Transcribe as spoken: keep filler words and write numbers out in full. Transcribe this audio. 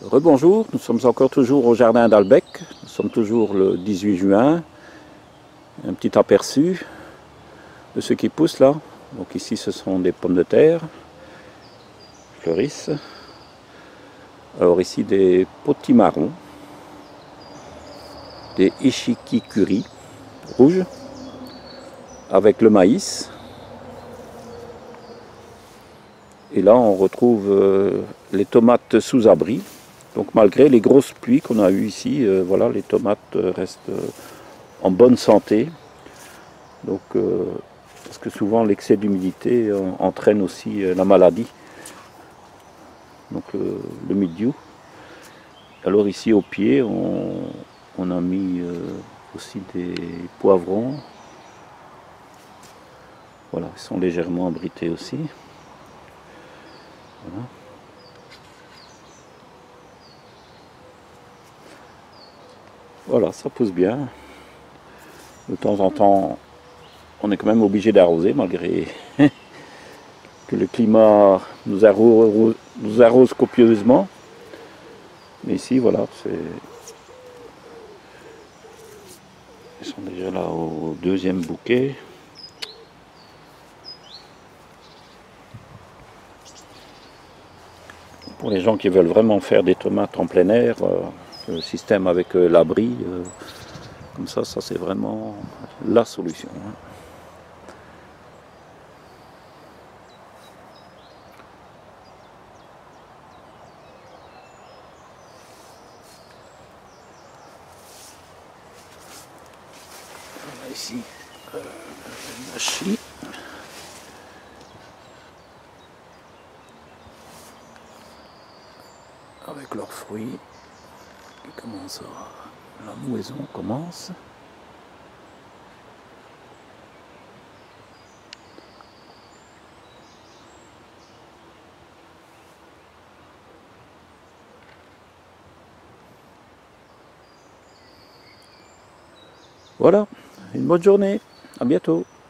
Rebonjour, nous sommes encore toujours au jardin d'Albec, nous sommes toujours le dix-huit juin. Un petit aperçu de ce qui pousse là. Donc ici ce sont des pommes de terre, fleurissent. Alors ici des potimarrons, des ishikikuri rouges avec le maïs. Et là on retrouve euh, les tomates sous abri. Donc malgré les grosses pluies qu'on a eues ici, euh, voilà, les tomates euh, restent euh, en bonne santé. Donc, euh, parce que souvent l'excès d'humidité euh, entraîne aussi euh, la maladie. Donc euh, le mildiou. Alors ici au pied, on, on a mis euh, aussi des poivrons. Voilà, ils sont légèrement abrités aussi. Voilà. Voilà, ça pousse bien. De temps en temps, on est quand même obligé d'arroser malgré que le climat nous arrose, nous arrose copieusement. Mais ici, voilà, c'est... Ils sont déjà là au deuxième bouquet. Pour les gens qui veulent vraiment faire des tomates en plein air, euh, le système avec euh, l'abri, euh, comme ça, ça c'est vraiment la solution. Hein. On a ici euh, le mâchis. Avec leurs fruits qui commencent à... La moisson commence. Voilà, une bonne journée, à bientôt.